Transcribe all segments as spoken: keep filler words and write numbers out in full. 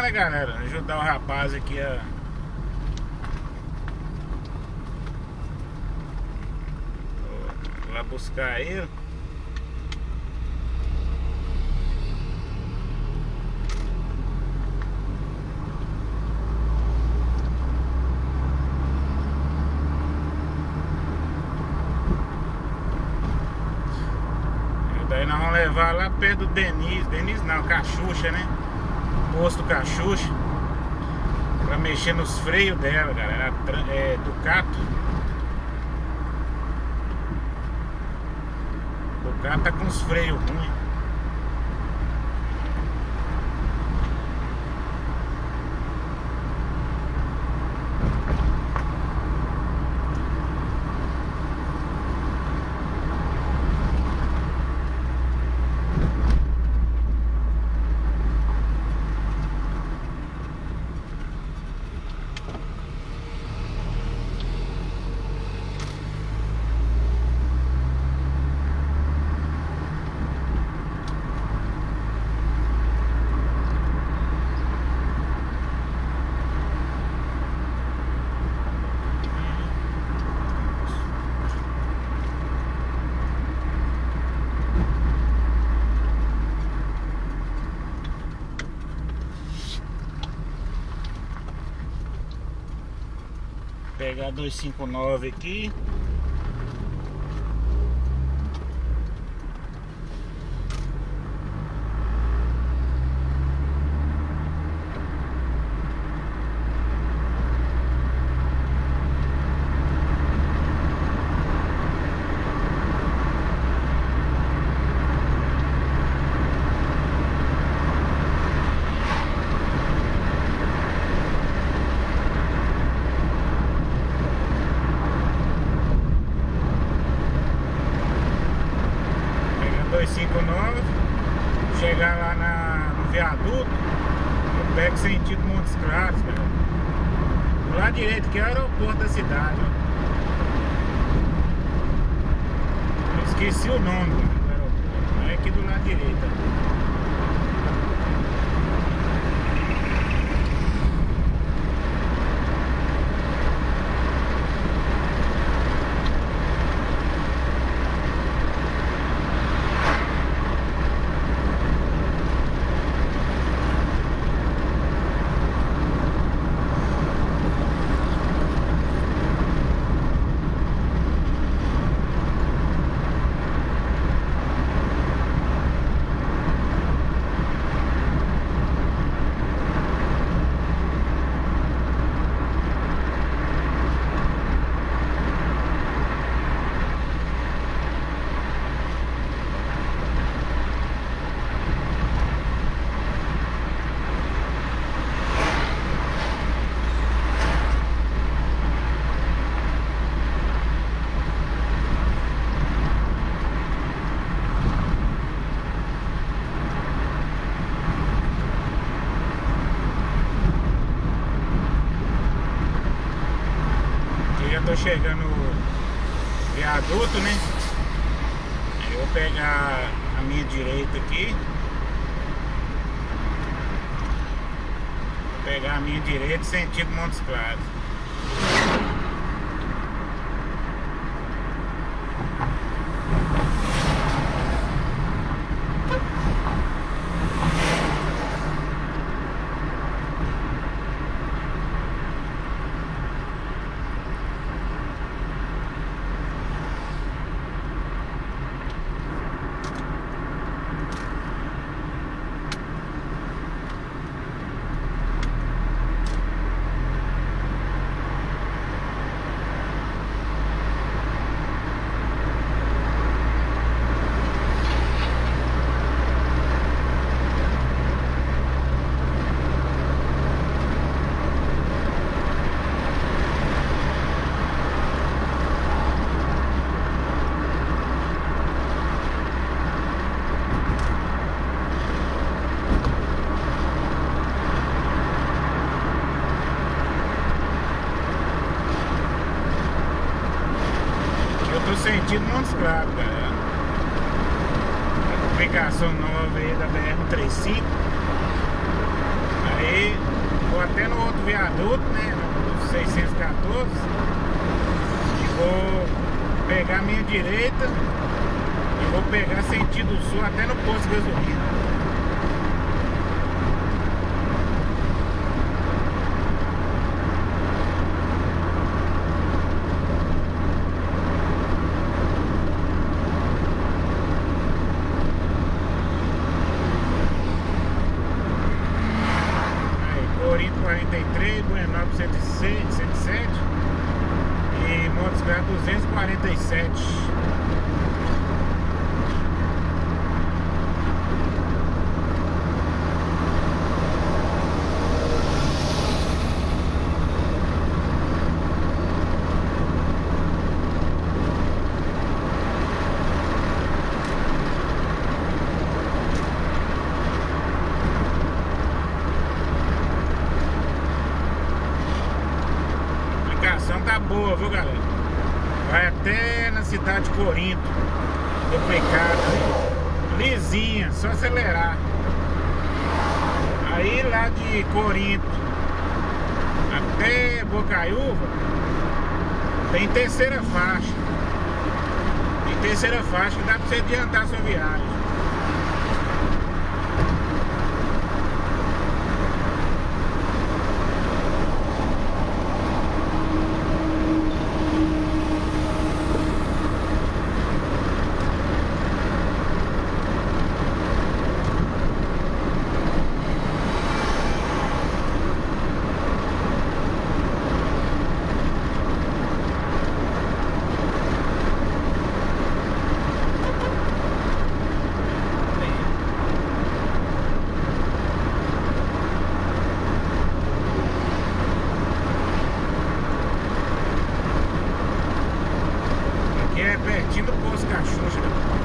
né, galera? Ajudar o rapaz aqui a... Vou lá buscar ele. Daí nós vamos levar lá perto do Denis, Denis não, Cachucha, né? Posto Cachucha, pra mexer nos freios dela, galera. É Ducato. Ducato tá com os freios ruins. Pegar duzentos e cinquenta e nove aqui. duzentos e cinquenta e nove, chegar lá na, no viaduto, eu pego sentido Montes Claros, cara. Do lado direito, que é o aeroporto da cidade, ó. Eu esqueci o nome do aeroporto, é aqui do lado direito. Tô chegando no viaduto, né? Eu vou pegar a minha direita aqui. Vou pegar a minha direita sentido Montes Claros. Sentido Montes Claros, galera. A duplicação nova aí da B R cento e trinta e cinco. Aí vou até no outro viaduto, né? No seiscentos e quatorze. E vou pegar a minha direita e vou pegar sentido sul até no posto de gasolina. quarenta e três, Buenópolis cento e sete e Montes Claros duzentos e quarenta e sete. Tá boa, viu, galera? Vai até na cidade de Corinto, do Pecado, lisinha, só acelerar. Aí lá de Corinto até Bocaiúva tem terceira faixa. Tem terceira faixa que dá pra você adiantar a sua viagem. Pertinho do posto Cachucha.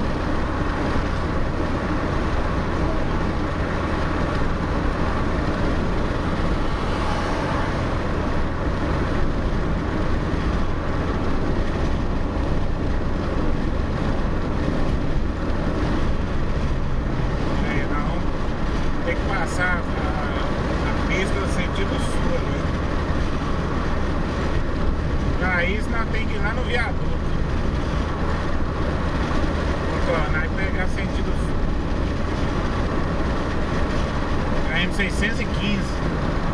Aí não tem que passar a, a pista no sentido sul, né? Pra isso nós tem que ir lá no viaduto. Aí pegar sentido sul. A M seiscentos e quinze.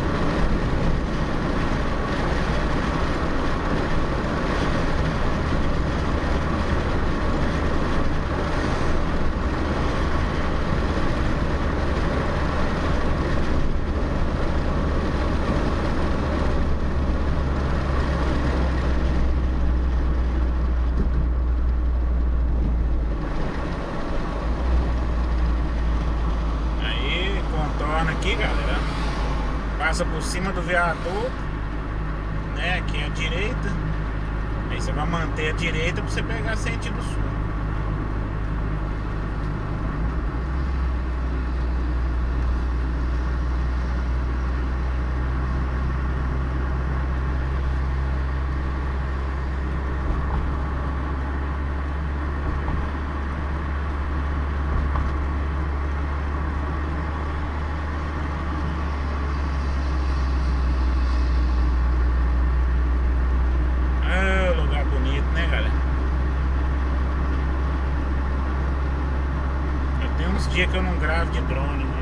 Aqui, galera, passa por cima do viaduto, né? Aqui é a direita. Aí você vai manter a direita para você pegar sentido sul. Dia que eu não gravo de drone, né?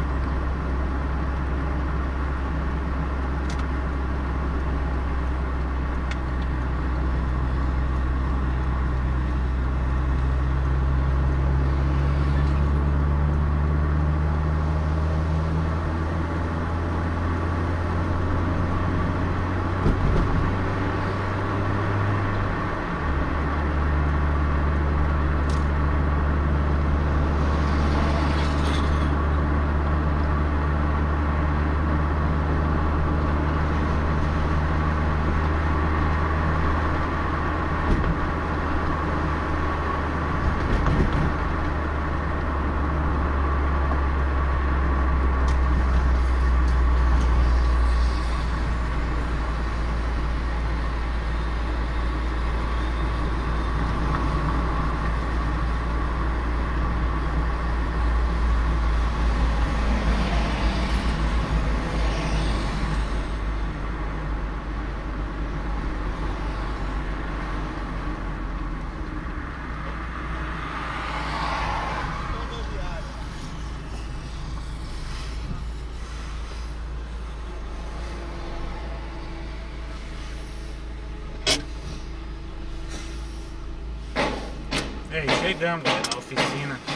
É, chegamos na oficina.